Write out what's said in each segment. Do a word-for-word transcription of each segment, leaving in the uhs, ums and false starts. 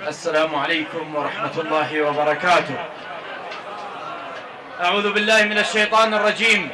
السلام عليكم ورحمة الله وبركاته. أعوذ بالله من الشيطان الرجيم.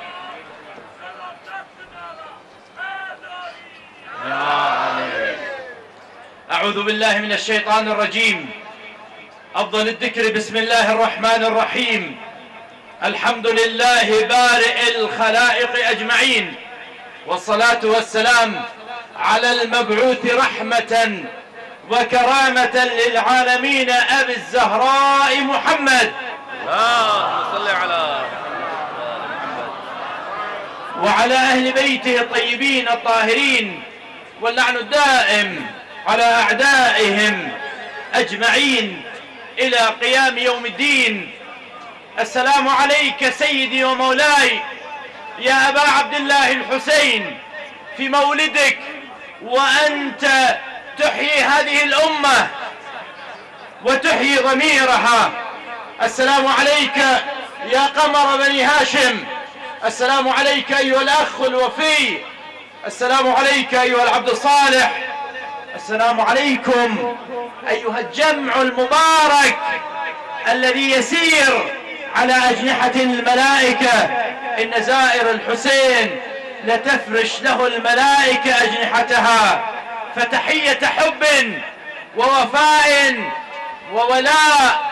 يا علي. أعوذ بالله من الشيطان الرجيم. أفضل الذكر بسم الله الرحمن الرحيم. الحمد لله بارئ الخلائق أجمعين، والصلاة والسلام على المبعوث رحمة وكرامة للعالمين أبي الزهراء محمد. اللهم صل على محمد وعلى أهل بيته الطيبين الطاهرين، واللعن الدائم على أعدائهم أجمعين إلى قيام يوم الدين. السلام عليك سيدي ومولاي يا أبا عبد الله الحسين في مولدك، وأنت تحيي هذه الأمة وتحيي ضميرها. السلام عليك يا قمر بني هاشم. السلام عليك أيها الأخ الوفي. السلام عليك أيها العبد الصالح. السلام عليكم أيها الجمع المبارك الذي يسير على أجنحة الملائكة. إن زائر الحسين لتفرش له الملائكة أجنحتها. فتحية حب ووفاء وولاء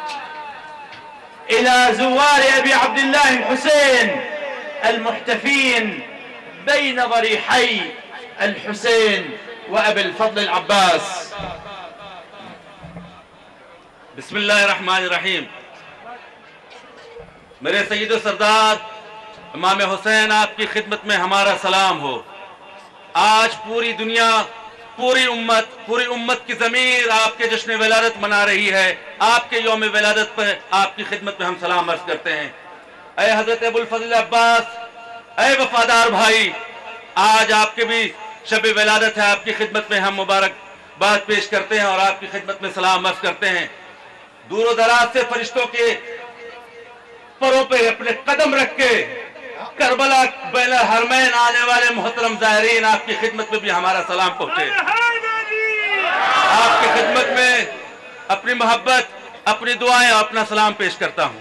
إلى زوار أبي عبد الله الحسين المحتفين بين ضريحي الحسين وأبي الفضل العباس. بسم الله الرحمن الرحیم. मेरे सैयद सरदार इमाम हुसैन आपकी खिदमत में हमारा सलाम हो। आज पूरी दुनिया, पूरी उम्मत, पूरी उम्मत की ज़मीर आपके जश्न विलादत मना रही है। आपके यौम विलादत पर आपकी खिदमत में हम सलाम अर्ज करते हैं। ऐ हज़रत अबुल फज़ल अब्बास, ऐ वफादार भाई, आज आपके भी शब विलादत है। आपकी खिदमत में हम मुबारकबाद पेश करते हैं और आपकी खिदमत में सलाम अर्ज करते हैं। दूर दराज से फरिश्तों के परों पे अपने कदम रख के करबला बैन हरमैन आने वाले मोहतरम ज़ाहिरीन, आपकी खिदमत में भी हमारा सलाम पहुंचे। आपकी खिदमत में अपनी मोहब्बत, अपनी दुआएं और अपना सलाम पेश करता हूं।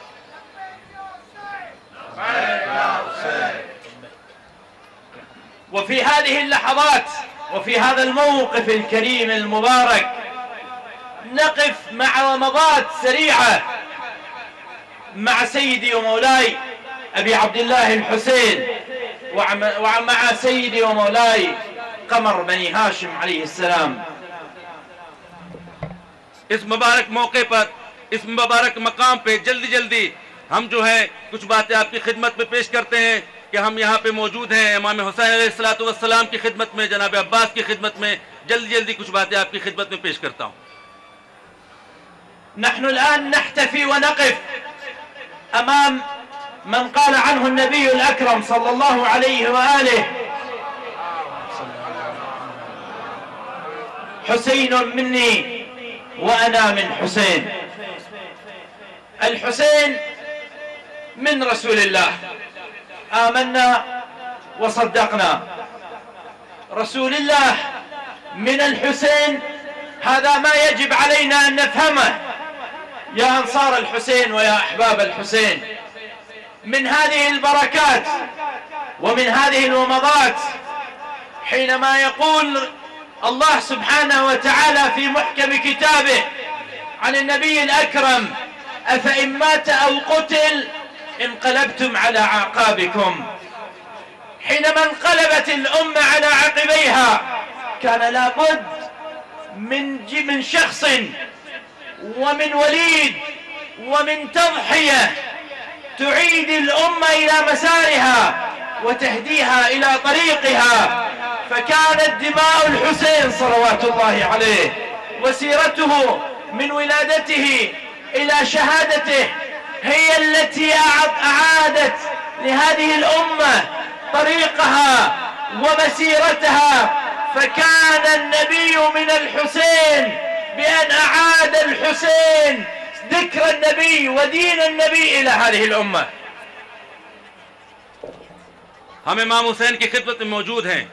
وفي هذه اللحظات وفي هذا الموقف الكريم المبارك نقف مع ومضات سريعة مع سيدي ومولاي أبي عبد الله الحسين ومع سيدي ومولاي قمر بني هاشم عليه السلام. इस मुबारक मौके पर, इस मुबारक मकाम पे जल्दी जल्दी हम जो है कुछ बातें आपकी खिदमत में पेश करते हैं कि हम यहाँ पे मौजूद हैं इमाम हुसैन अलैहिस्सलातु वस्सलाम की खिदमत में, जनाब अब्बास की खिदमत में। जल्दी जल्दी कुछ बातें आपकी खिदमत में पेश करता हूँ। نحن الآن نحتفي ونقف أمام من قال عنه النبي الأكرم صلى الله عليه وآله: حسين مني وأنا من حسين. الحسين من رسول الله، آمنا وصدقنا. رسول الله من الحسين، هذا ما يجب علينا أن نفهمه يا أنصار الحسين ويا أحباب الحسين. من هذه البركات ومن هذه الومضات حينما يقول الله سبحانه وتعالى في محكم كتابه عن النبي الأكرم: أفإن مات أو قتل انقلبتم على أعقابكم. حينما انقلبت الأمة على عقبيها كان لابد من من شخص ومن وليد ومن تضحية تعيد الأمة إلى مسارها وتهديها إلى طريقها. فكانت دماء الحسين صلوات الله عليه وسيرته من ولادته إلى شهادته هي التي أعادت لهذه الأمة طريقها ومسيرتها. فكان النبي من الحسين بأن أعاد الحسين ذكر النبي ودين النبي إلى هذه الأمة. हम इमाम हुसैन की खिदमत में मौजूद हैं।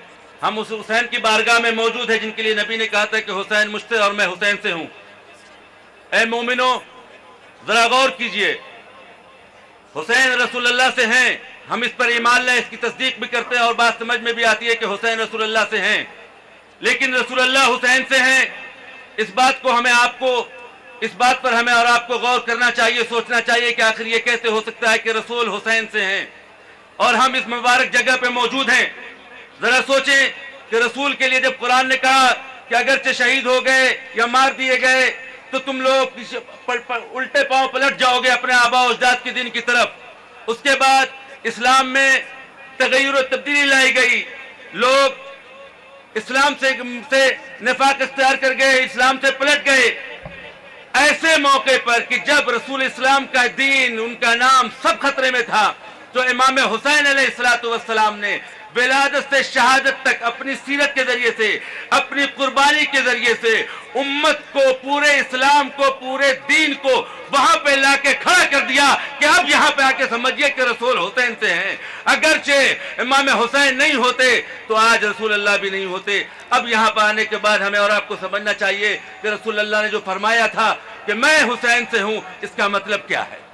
ہم اس حسین کی بارگاہ میں موجود ہیں جن کے لیے نبی نے کہا تھا کہ حسین مجھ سے اور میں حسین سے ہوں۔ اے مومنو، ذرا غور کیجئے، حسین رسول اللہ سے ہیں، ہم اس پر ایمان لیں، اس کی تصدیق بھی کرتے ہیں اور بات سمجھ میں بھی آتی ہے کہ حسین رسول اللہ سے ہیں، لیکن رسول اللہ حسین سے ہیں، اس بات کو ہمیں آپ کو اس بات پر ہمیں اور آپ کو غور کرنا چاہیے، سوچنا چاہیے کہ آخر یہ کیسے ہو سکتا ہے کہ رسول حسین سے ہیں اور ہم اس مبارک جگہ پہ موجود ہیں۔ ذرا سوچیں کہ رسول کے لیے جب قرآن نے کہا کہ اگرچہ شہید ہو گئے یا مار دیے گئے تو تم لوگ الٹے پاؤں پلٹ جاؤ گے اپنے آبا و اجداد کے دین کی طرف، اس کے بعد اسلام میں تغیر و تبدیلی لائی گئی، لوگ اسلام سے سے نفاق اختیار کر گئے، اسلام سے پلٹ گئے۔ ایسے موقع پر کہ جب رسول اسلام کا دین، ان کا نام سب خطرے میں تھا، تو امام حسین علیہ الصلوۃ والسلام نے ولادت سے شہادت تک اپنی سیرت کے ذریعے سے، اپنی قربانی کے ذریعے سے امت کو، پورے اسلام کو، پورے دین کو وہاں پہ لا کے کھڑا کر دیا کہ اب یہاں پہ آ کے سمجھیے کہ رسول حسین سے ہیں۔ اگرچہ امام حسین نہیں ہوتے تو آج رسول اللہ بھی نہیں ہوتے۔ اب یہاں پہ آنے کے بعد ہمیں اور آپ کو سمجھنا چاہیے کہ رسول اللہ نے جو فرمایا تھا کہ میں حسین سے ہوں، اس کا مطلب کیا ہے؟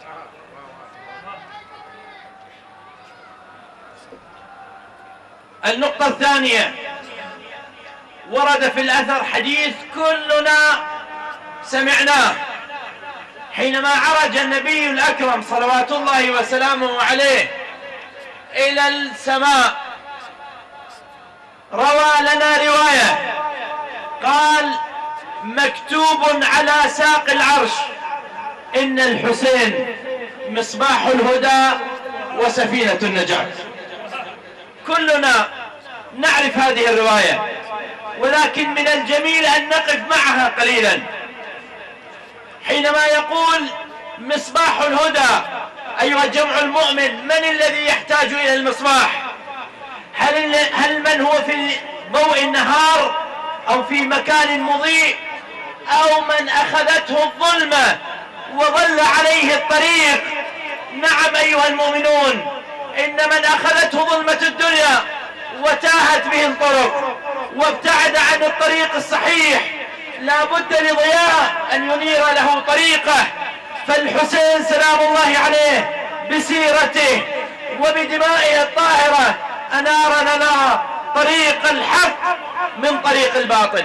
النقطة الثانية، ورد في الأثر حديث كلنا سمعناه حينما عرج النبي الأكرم صلوات الله وسلامه عليه إلى السماء، روى لنا رواية قال: مكتوب على ساق العرش إن الحسين مصباح الهدى وسفينة النجاة. كلنا نعرف هذه الرواية، ولكن من الجميل أن نقف معها قليلا. حينما يقول مصباح الهدى، أيها الجمع المؤمن، من الذي يحتاج إلى المصباح؟ هل هل من هو في ضوء النهار أو في مكان مضيء، أو من أخذته الظلمة وضل عليه الطريق؟ نعم أيها المؤمنون، إن من أخذته ظلمة الدنيا وتاهت به الطرق وابتعد عن الطريق الصحيح لا بد لضياء أن ينير له طريقه. فالحسين سلام الله عليه بسيرته وبدمائه الطاهرة أنار لنا طريق الحق من طريق الباطل.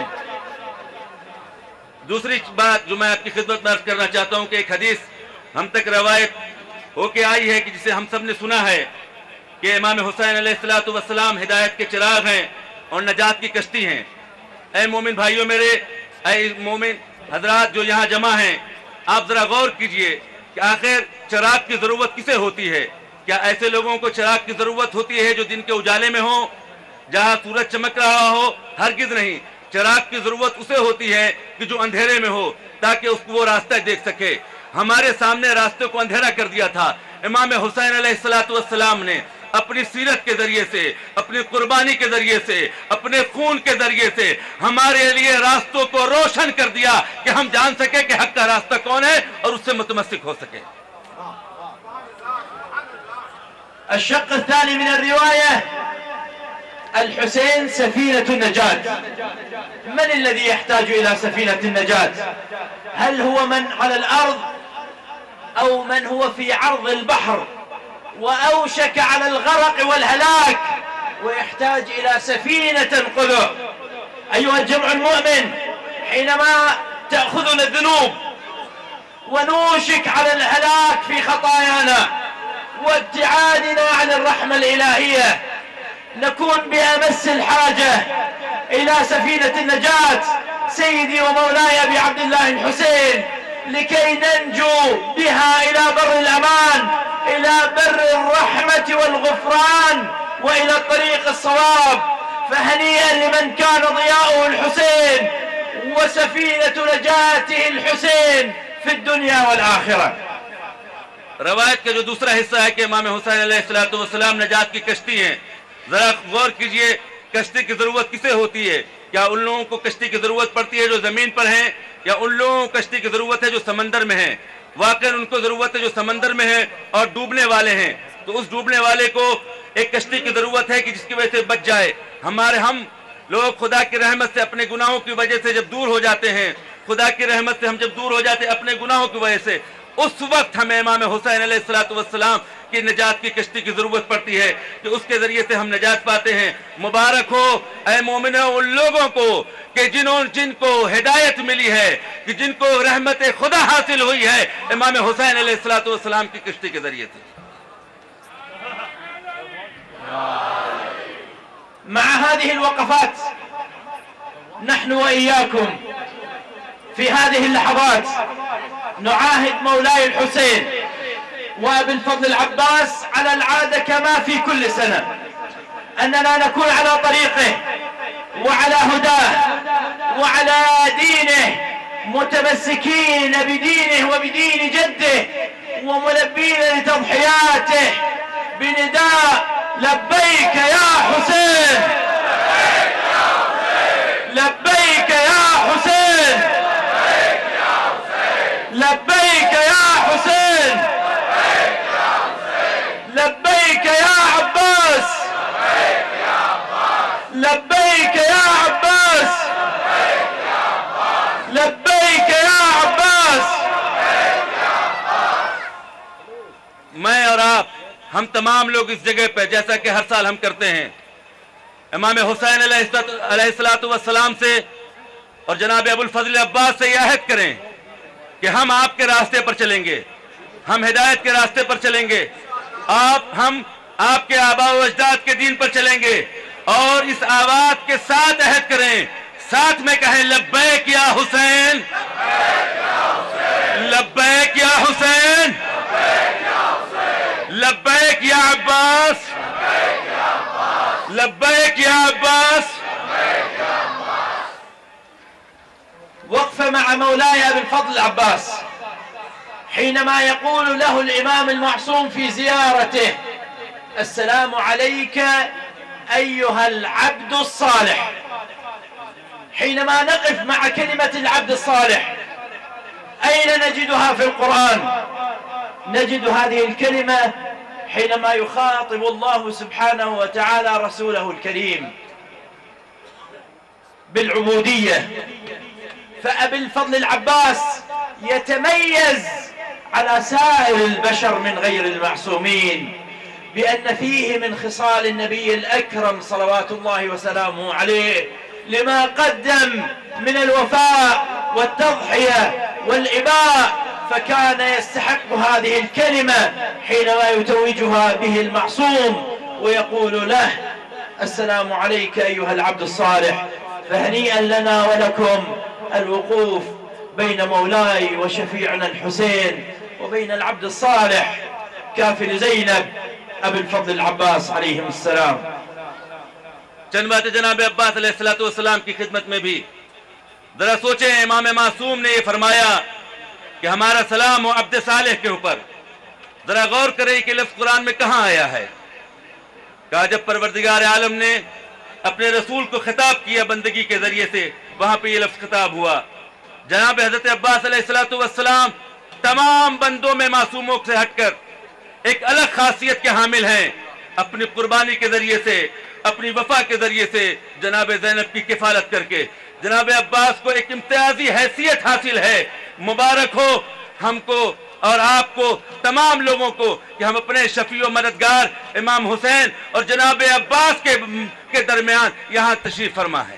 دوسری بات جو میں آپ کی خدمت میں عرض کرنا چاہتا ہوں کہ ایک حدیث ہم تک روایت ہو کے آئی ہے کہ جسے ہم سب نے سنا ہے کہ امام حسین علیہ الصلوۃ والسلام ہدایت کے چراغ ہیں اور نجات کی کشتی ہیں۔ اے مومن بھائیوں میرے، اے مومن حضرات جو یہاں جمع ہیں، آپ ذرا غور کیجئے کہ آخر چراغ کی ضرورت کسے ہوتی ہے؟ کیا ایسے لوگوں کو چراغ کی ضرورت ہوتی ہے جو دن کے اجالے میں ہوں، جہاں سورج چمک رہا ہو؟ ہرگز نہیں۔ چراغ کی ضرورت اسے ہوتی ہے کہ جو اندھیرے میں ہو، تاکہ اس کو وہ راستہ دیکھ سکے۔ ہمارے سامنے راستے کو اندھیرا کر دیا تھا۔ امام حسین علیہ الصلوۃ والسلام نے اپنی سیرت کے ذریعے سے، اپنی قربانی کے ذریعے سے، اپنے خون کے ذریعے سے ہمارے لیے راستوں کو روشن کر دیا کہ ہم جان سکے کہ حق کا راستہ کون ہے اور اس سے متمسک ہو سکے۔ الشق الثاني من الرواية: الحسين سفينة النجاة. من الذي يحتاج إلى سفينة النجاة؟ هل هو من على الأرض أو من هو في عرض البحر وأوشك على الغرق والهلاك ويحتاج إلى سفينة تنقذه؟ أيها الجمع المؤمن، حينما تأخذنا الذنوب ونوشك على الهلاك في خطايانا وابتعادنا عن الرحمة الإلهية، نكون بأمس الحاجة إلى سفينة النجاة سيدي ومولاي أبي عبد الله الحسين، لكي ننجو بها إلى بر الأمان، إلى بر الرحمة والغفران، وإلى الطريق الصواب. فهنيئا لمن كان ضياؤه الحسين وسفينة نجاته الحسين في الدنيا والآخرة. روایت کا جو دوسرا حصہ ہے کہ امام حسین علیہ الصلوۃ والسلام نجات کی کشتی ہیں، ذرا غور کیجئے کشتی کی ضرورت کسے ہوتی ہے؟ کیا ان لوگوں کو کشتی کی ضرورت پڑتی ہے جو زمین پر ہیں، یا ان لوگوں کو کشتی کی ضرورت ہے جو سمندر میں ہیں؟ واقعا ان کو ضرورت ہے جو سمندر میں ہیں اور ڈوبنے والے ہیں۔ तो उस डूबने वाले को एक कश्ती की जरूरत है कि जिसकी वजह से बच जाए। हमारे हम लोग खुदा की रहमत से अपने गुनाहों की वजह से जब दूर हो जाते हैं, खुदा की रहमत से हम जब दूर हो जाते हैं अपने गुनाहों की वजह से, उस वक्त हमें इमाम हुसैन अलैहिस्सलातु वस्सलाम की निजात की कश्ती की जरूरत पड़ती है कि उसके जरिए से हम निजात पाते हैं। मुबारक हो ऐ मोमिनो उन लोगों को कि जिन्हों जिनको हिदायत मिली है, कि जिनको रहमत खुदा हासिल हुई है इमाम हुसैन अलैहिस्सलातु वस्सलाम की कश्ती के जरिए से। مع هذه الوقفات نحن وإياكم في هذه اللحظات نعاهد مولاي الحسين وابن الفضل العباس على العادة كما في كل سنة أننا نكون على طريقه وعلى هداه وعلى دينه، متمسكين بدينه وبدين جده وملبين لتضحياته بنداء لبيك يا حسين، لبيك يا حسين، لبيك يا حسين، لبيك يا عباس، لبيك يا عباس، لبيك يا عباس। मैं और आप हम तमाम लोग इस जगह पे जैसा कि हर साल हम करते हैं इमाम हुसैन अलैहिस्सलातु वस्सलाम से और जनाब अबुल फजल अब्बास से यह अहद करें कि हम आपके रास्ते पर चलेंगे, हम हिदायत के रास्ते पर चलेंगे, आप हम आपके आबा व अजदाद के दीन पर चलेंगे और इस आवाज के साथ अहद करें, साथ में कहें लब्बैक या हुसैन, लब्बैक या हुसैन, लब्बैक या अब्बास, लब्बैक या अब्बास। وقفة مع مولاي أبي الفضل العباس حينما يقول له الإمام المعصوم في زيارته السلام عليك أيها العبد الصالح. حينما نقف مع كلمة العبد الصالح أين نجدها في القرآن؟ نجد هذه الكلمة حينما يخاطب الله سبحانه وتعالى رسوله الكريم بالعبودية. فأبي الفضل العباس يتميز على سائر البشر من غير المعصومين بأن فيه من خصال النبي الأكرم صلوات الله وسلامه عليه لما قدم من الوفاء والتضحية والإباء، فكان يستحق هذه الكلمة حينما يتوجها به المعصوم ويقول له السلام عليك أيها العبد الصالح. فهنيئا لنا ولكم الوقوف بين مولاي وشفيعنا الحسين وبين العبد الصالح كافل زينب أبي الفضل العباس عليهم السلام. चंद बातें जनाब अब्बास अलैहिस्सलातु वस्सलाम की खिदमत में भी जरा सोचें। इमाम मासूम ने ये फरमाया कि हमारा सलाम हो अब्द सालेह के ऊपर। जरा गौर करें कि लफ्ज़ कुरान में कहाँ आया है। कहा जब परवरदिगार आलम ने अपने रसूल को खिताब किया बंदगी के जरिए से, वहां पे ये लफ्ज़ खिताब हुआ। जनाब हज़रत अब्बास अलैहिस्सलातु वस्सलाम तमाम बंदों में मासूमों से हटकर एक अलग खासियत के हामिल हैं। अपनी कुर्बानी के जरिए से, अपनी वफा के जरिए से जनाब ज़ैनब की किफालत करके जनाब अब्बास को एक इम्तियाजी हैसियत हासिल है। मुबारक हो हमको और आपको, तमाम लोगों को कि हम अपने शफी व मददगार इमाम हुसैन और जनाब अब्बास के, के दरमियान यहाँ तशरीफ फरमा है।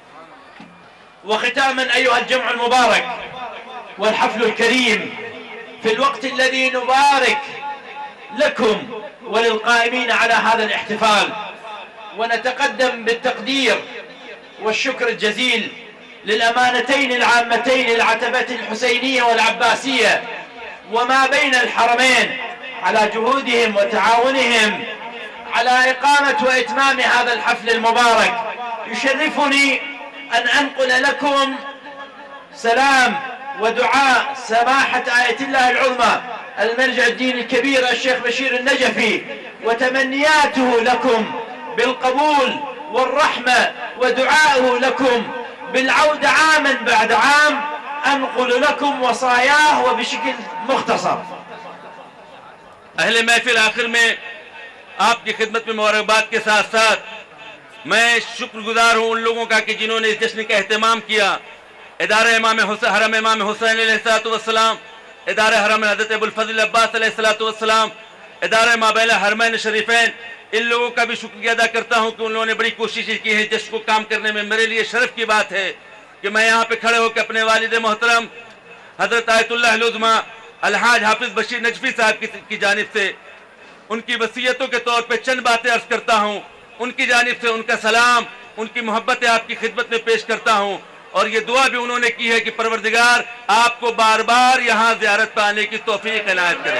وختاما أيها الجمع المبارك والحفل الكريم في الوقت الذي نبارك لكم وللقائمين على هذا الاحتفال، ونتقدم بالتقدير والشكر الجزيل للأمانتين العامتين العتبة الحسينية والعباسية وما بين الحرمين على جهودهم وتعاونهم على إقامة وإتمام هذا الحفل المبارك. يشرفني أن أنقل لكم سلام ودعاء سماحة آية الله العظمى المرجع الدين الكبير الشيخ بشير النجفي وتمنياته لكم بالقبول والرحمة ودعاءه لكم بالعودة عاما بعد عام. أنقل لكم وصاياه وبشكل مختصر. اہل محفل، آخر میں آپ کی خدمت میں مبارکباد کے ساتھ ساتھ میں شکر گزار ہوں ان لوگوں کا کہ جنہوں نے اس جشن کا اہتمام کیا. ادارہ امام حسین حرم امام حسین علیہ الصلوۃ والسلام، ادارہ حرم حضرت ابو الفضل عباس علیہ الصلوۃ والسلام، ادارہ مابین حرمین شریفین، ان لوگوں کا بھی شکریہ ادا کرتا ہوں کہ ان لوگوں نے بڑی کوششیں کی ہیں جشن کو کام کرنے میں. میرے لیے شرف کی بات ہے کہ میں یہاں پہ کھڑے ہو کے اپنے والد محترم حضرت آیت اللہ العظمی الحاج حافظ بشیر نجفی صاحب کی جانب سے ان کی وصیتوں کے طور پہ چند باتیں عرض کرتا ہوں. ان کی جانب سے ان کا سلام، ان کی محبتیں آپ کی خدمت میں پیش کرتا ہوں، اور یہ دعا بھی انہوں نے کی ہے کہ پروردگار آپ کو بار بار یہاں زیارت پہ آنے کی توفیق عنایت کرے.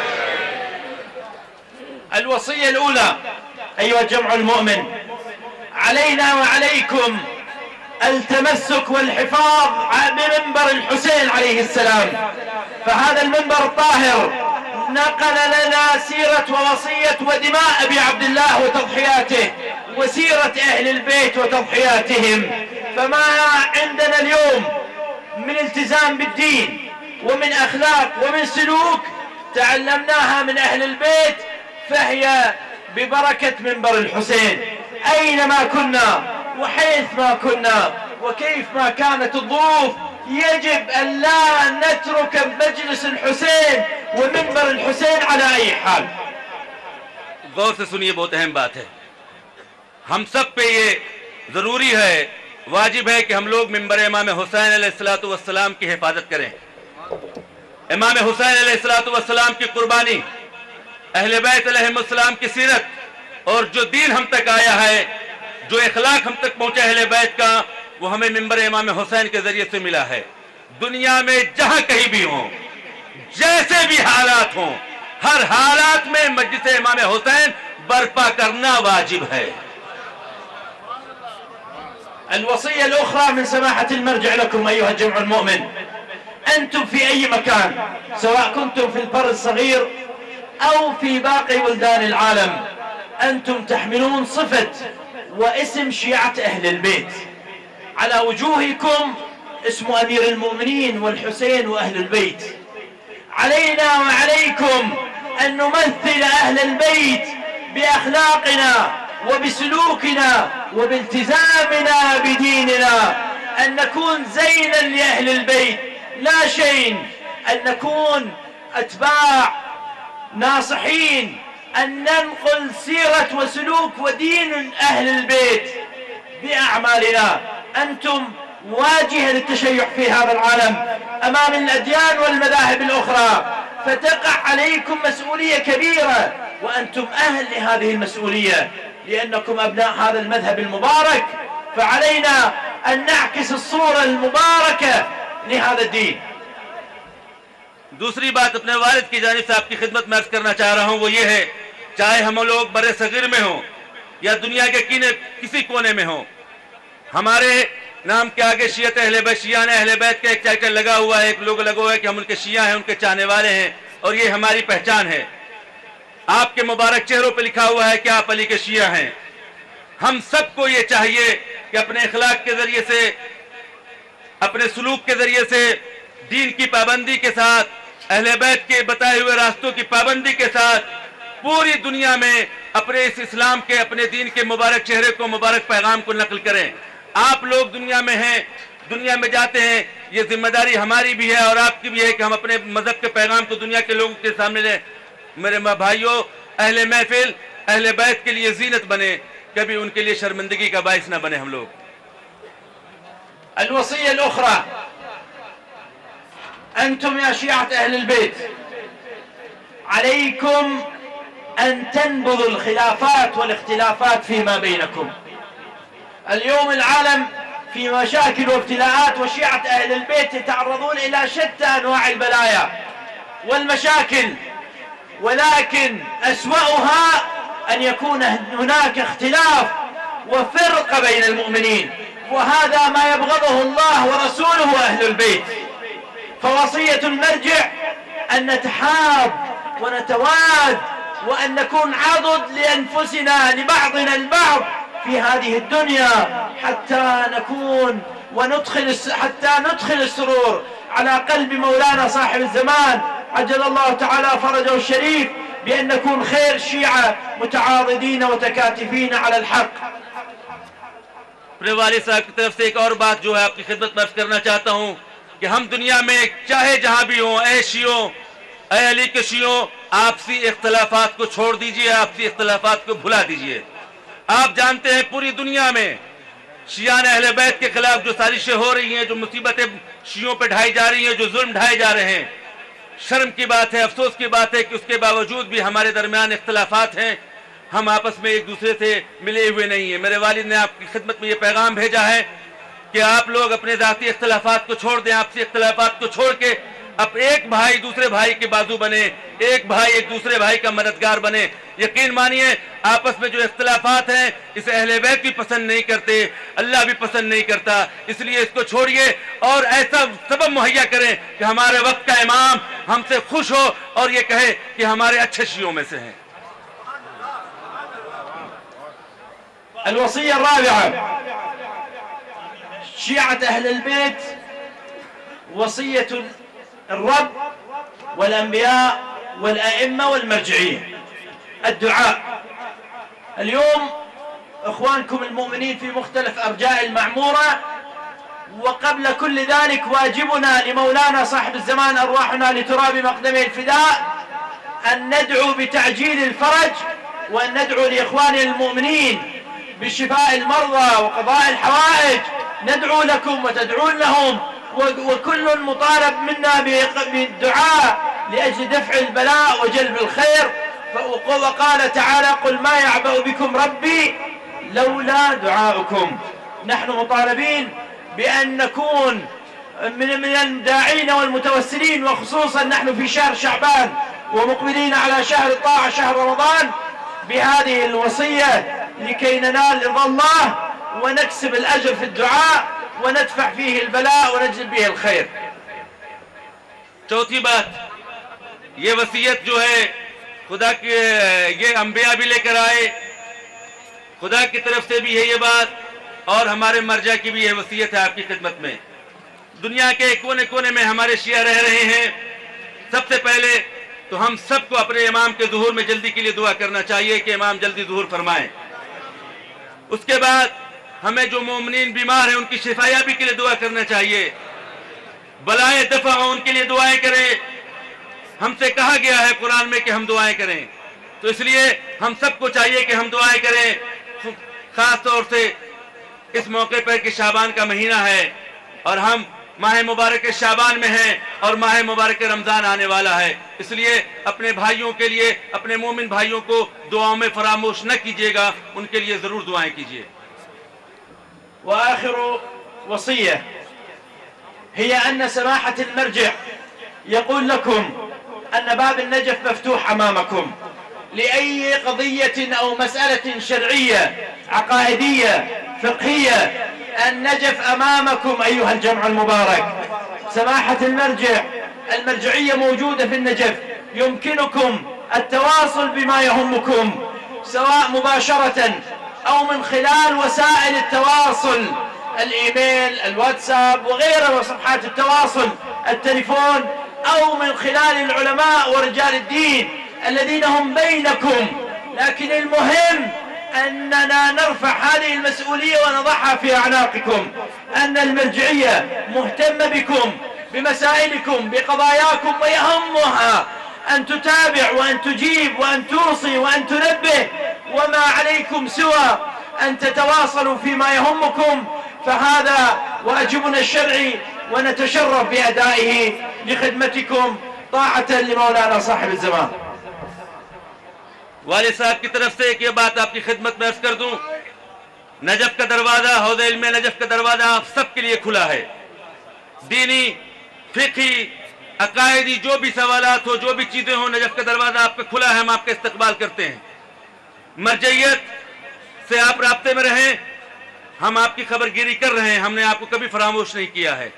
الوصية الأولى أيها الجمع المؤمن، علينا وعليكم التمسك والحفاظ بمنبر الحسين عليه السلام. فهذا المنبر الطاهر نقل لنا سيرة ووصية ودماء أبي عبد الله وتضحياته وسيرة أهل البيت وتضحياتهم. فما عندنا اليوم من التزام بالدين ومن أخلاق ومن سلوك تعلمناها من أهل البيت فهي ببركة منبر الحسين. أينما كنا وحيث ما كنا وكيف ما كانت الظروف يجب أن لا نترك مجلس الحسين ومنبر الحسين على أي حال. غور سے سنیے، بہت اہم بات ہے. ہم سب پہ یہ ضروری ہے، واجب ہے کہ ہم لوگ منبر امام حسین علیہ الصلوۃ والسلام کی حفاظت کریں. امام حسین علیہ الصلوۃ والسلام کی قربانی، اہل بیت علیہم السلام کی سیرت، اور جو دین ہم تک آیا ہے، جو اخلاق ہم تک پہنچا اہل بیت کا، وہ ہمیں منبر امام حسین کے ذریعے سے ملا ہے. دنیا میں جہاں کہیں بھی ہوں، جیسے بھی حالات ہوں، ہر حالات میں مجلس امام حسین برپا کرنا واجب ہے. الوصية الأخرى من سماحة المرجع لكم أيها الجمع المؤمن، أنتم في أي مكان سواء كنتم في البر الصغير أو في باقي بلدان العالم، أنتم تحملون صفة واسم شيعة أهل البيت. على وجوهكم اسم أمير المؤمنين والحسين وأهل البيت. علينا وعليكم أن نمثل أهل البيت بأخلاقنا وبسلوكنا وبالتزامنا بديننا، أن نكون زينا لأهل البيت لا شيء، أن نكون أتباع ناصحين، أن ننقل سيرة وسلوك ودين أهل البيت بأعمالنا. أنتم واجهة للتشيع في هذا العالم أمام الأديان والمذاهب الأخرى، فتقع عليكم مسؤولية كبيرة، وأنتم أهل لهذه المسؤولية لأنكم أبناء هذا المذهب المبارك. فعلينا أن نعكس الصورة المباركة لهذا الدين. دوسری بات اپنے والد کی جانب سے آپ کی خدمت میں عرض کرنا چاہ رہا ہوں، وہ یہ ہے، چاہے ہم لوگ بر صغیر میں ہوں یا دنیا کے کینے کسی کونے میں ہوں، ہمارے نام کے آگے شیعت اہل بیت، شیعان اہل بیت کا ایک ٹائٹل لگا ہوا ہے، ایک لوگو لگا ہوا ہے کہ ہم ان کے شیعہ ہیں، ان کے چاہنے والے ہیں، اور یہ ہماری پہچان ہے. آپ کے مبارک چہروں پہ لکھا ہوا ہے کہ آپ علی کے شیعہ ہیں. ہم سب کو یہ چاہیے کہ اپنے اخلاق کے ذریعے سے، اپنے سلوک کے ذریعے سے، دین کی پابندی کے ساتھ، اہل بیت کے بتائے ہوئے راستوں کی پابندی کے ساتھ پوری دنیا میں اپنے اس اسلام کے، اپنے دین کے مبارک چہرے کو، مبارک پیغام کو نقل کریں. آپ لوگ دنیا میں ہیں، دنیا میں جاتے ہیں، یہ ذمہ داری ہماری بھی ہے اور آپ کی بھی ہے کہ ہم اپنے مذہب کے پیغام کو دنیا کے لوگوں کے سامنے لیں. میرے بھائیوں، اہل محفل اہل بیت کے لیے زینت بنے، کبھی ان کے لیے شرمندگی کا باعث نہ بنے ہم لوگ. الوصية الأخرى، أنتم يا شيعة أهل البيت عليكم أن تنبذوا الخلافات والاختلافات فيما بينكم. اليوم العالم في مشاكل وابتلاءات، وشيعة أهل البيت يتعرضون إلى شتى أنواع البلايا والمشاكل، ولكن أسوأها أن يكون هناك اختلاف وفرقة بين المؤمنين، وهذا ما يبغضه الله ورسوله وأهل البيت. فوصية المرجع أن نتحاب ونتواد وأن نكون عضد لأنفسنا لبعضنا البعض في هذه الدنيا، حتى نكون وندخل حتى ندخل السرور على قلب مولانا صاحب الزمان عجل الله تعالى فرجه الشريف بأن نكون خير شيعة متعاضدين وتكاتفين على الحق. اپنے والد صاحب کی طرف سے ایک اور بات جو ہے آپ کی خدمت میں عرض کرنا چاہتا ہوں کہ ہم دنیا میں چاہے جہاں بھی ہوں، اے شیعوں، اے علی کے شیعوں، آپسی اختلافات کو چھوڑ دیجئے، آپسی اختلافات کو بھلا دیجئے. آپ جانتے ہیں پوری دنیا میں شیعان اہل بیت کے خلاف جو سازشیں ہو رہی ہیں، جو مصیبتیں شیعوں پہ ڈھائی جا رہی ہیں، جو ظلم ڈھائے جا رہے ہیں، شرم کی بات ہے، افسوس کی بات ہے کہ اس کے باوجود بھی ہمارے درمیان اختلافات ہیں، ہم آپس میں ایک دوسرے سے ملے ہوئے نہیں ہیں. میرے والد نے آپ کی خدمت میں یہ پیغام بھیجا ہے کہ آپ لوگ اپنے ذاتی اختلافات کو چھوڑ دیں، آپسی اختلافات کو چھوڑ کے اب ایک بھائی دوسرے بھائی کے بازو بنے، ایک بھائی ایک دوسرے بھائی کا مددگار بنے. یقین مانیے آپس میں جو اختلافات ہیں اسے اہل بیت بھی پسند نہیں کرتے، اللہ بھی پسند نہیں کرتا. اس لیے اس کو چھوڑیے اور ایسا سبب مہیا کریں کہ ہمارے وقت کا امام ہم سے خوش ہو اور یہ کہے کہ ہمارے اچھے شیعوں میں سے ہیں. الوصية الرابعة: شيعة أهل البيت وصية الرب والأنبياء والأئمة والمرجعية. الدعاء. اليوم إخوانكم المؤمنين في مختلف أرجاء المعمورة، وقبل كل ذلك واجبنا لمولانا صاحب الزمان أرواحنا لتراب مقدمه الفداء أن ندعو بتعجيل الفرج، وأن ندعو لإخواننا المؤمنين بشفاء المرضى وقضاء الحوائج. ندعو لكم وتدعون لهم، وكل مطالب منا بالدعاء لأجل دفع البلاء وجلب الخير. وقال تعالى: قل ما يعبأ بكم ربي لولا دعاؤكم. نحن مطالبين بأن نكون من من الداعين والمتوسلين، وخصوصا نحن في شهر شعبان ومقبلين على شهر الطاعة شهر رمضان، بهذه الوصية لكي ننال رضا الله ونكسب الأجر في الدعاء وندفع فيه البلاء ونجلب به الخير. چوتھی بات، یہ وصیت جو ہے خدا کے یہ انبیاء بھی لے کر آئے، خدا کی طرف سے بھی ہے یہ بات، اور ہمارے مرجع کی بھی یہ وصیت ہے آپ کی خدمت میں. دنیا کے کونے کونے میں ہمارے شیعہ رہ رہے ہیں. سب سے پہلے تو ہم سب کو اپنے امام کے ظہور میں جلدی کے لیے دعا کرنا چاہیے کہ امام جلدی ظہور فرمائیں. اس کے بعد ہمیں جو مومنین بیمار ہیں ان کی شفایابی کے لیے دعا کرنا چاہیے، بلائیں دفع ہوں ان کے لیے دعائیں کریں. ہم سے کہا گیا ہے قرآن میں کہ ہم دعائیں کریں، تو اس لیے ہم سب کو چاہیے کہ ہم دعائیں کریں. خاص طور سے اس موقع پر کہ شعبان کا مہینہ ہے اور ہم ماہ مبارک شعبان میں ہیں اور ماہ مبارک رمضان آنے والا ہے. اس لیے اپنے بھائیوں کے لیے، اپنے مومن بھائیوں کو دعاؤں میں فراموش نہ کیجیے گا، ان کے لیے ضرور دعائیں کیجیے. وآخر وصية هي أن سماحة المرجع يقول لكم أن باب النجف مفتوح أمامكم لأي قضية أو مسألة شرعية عقائدية فقهية. النجف أمامكم أيها الجمع المبارك. سماحة المرجع، المرجعية موجودة في النجف، يمكنكم التواصل بما يهمكم سواء مباشرة أو من خلال وسائل التواصل، الإيميل، الواتساب وغيرها وصفحات التواصل، التليفون، أو من خلال العلماء ورجال الدين الذين هم بينكم. لكن المهم أننا نرفع هذه المسؤولية ونضعها في أعناقكم، أن المرجعية مهتمة بكم، بمسائلكم، بقضاياكم، ويهمها أن تتابع وأن تجيب وأن توصي وأن تنبه، وما عليكم سوى أن تتواصلوا فيما يهمكم. فهذا واجبنا الشرعي ونتشرف بأدائه لخدمتكم طاعة لمولانا صاحب الزمان. والد صاحب کی طرف سے ایک یہ بات آپ کی خدمت میں عرض کر دوں، نجف کا دروازہ، حوض علم نجف کا دروازہ آپ سب کے لیے کھلا ہے. دینی، فقہی، عقائدی جو بھی سوالات ہو، جو بھی چیزیں ہوں، نجف کا دروازہ آپ کا کھلا ہے، ہم آپ کا استقبال کرتے ہیں. مرجعیت سے آپ رابطے میں رہیں، ہم آپ کی خبر گیری کر رہے ہیں، ہم نے آپ کو کبھی فراموش نہیں کیا ہے.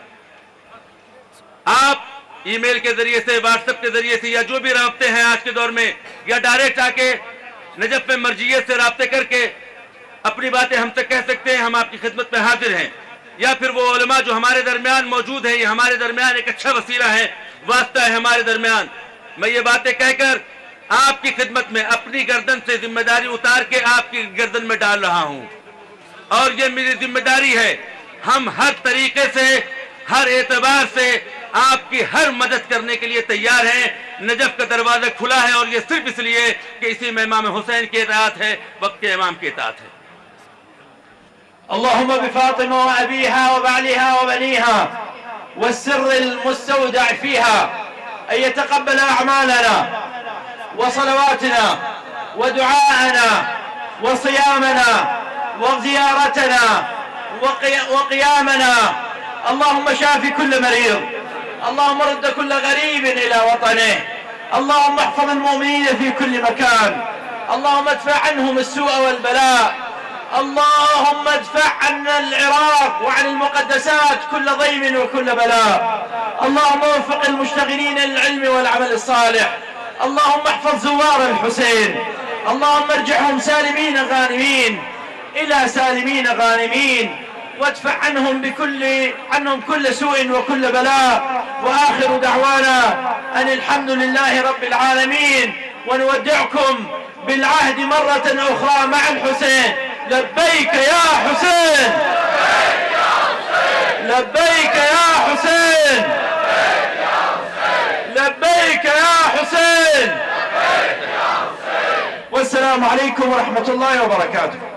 آپ ای میل کے ذریعے سے، واٹس ایپ کے ذریعے سے، یا جو بھی رابطے ہیں آج کے دور میں، یا ڈائریکٹ آ کے نجف میں مرجعیت سے رابطے کر کے اپنی باتیں ہم سے کہہ سکتے ہیں، ہم آپ کی خدمت میں حاضر ہیں. یا پھر وہ علماء جو ہمارے درمیان موجود ہیں، یہ ہمارے درمیان ایک اچھا وسیلہ ہے، واسطہ ہے ہمارے درمیان. میں یہ باتیں کہہ کر आपकी खिदमत में अपनी गर्दन से जिम्मेदारी उतार के आपकी गर्दन में डाल रहा हूं और ये मेरी जिम्मेदारी है। हम हर तरीके से, हर एतबार से आपकी हर मदद करने के लिए तैयार हैं। नजफ का दरवाजा खुला है और ये सिर्फ इसलिए कि इसी में इमाम हुसैन की इताअत है, वक्त के इमाम की इताअत है। اللهم بفاطمة وأبيها وبعلها وبنيها والسر المستودع فيها أن يتقبل أعمالنا وصلواتنا ودعاءنا وصيامنا وزيارتنا وقيامنا. اللهم شافي كل مريض، اللهم رد كل غريب إلى وطنه، اللهم احفظ المؤمنين في كل مكان، اللهم ادفع عنهم السوء والبلاء، اللهم ادفع عن العراق وعن المقدسات كل ضيم وكل بلاء، اللهم وفق المشتغلين للعلم والعمل الصالح، اللهم احفظ زوار الحسين، اللهم ارجعهم سالمين غانمين إلى سالمين غانمين، وادفع عنهم بكل عنهم كل سوء وكل بلاء. وآخر دعوانا أن الحمد لله رب العالمين، ونودعكم بالعهد مرة أخرى مع الحسين. لبيك يا حسين، لبيك يا حسين، لبيك يا حسين. والسلام عليكم ورحمة الله وبركاته.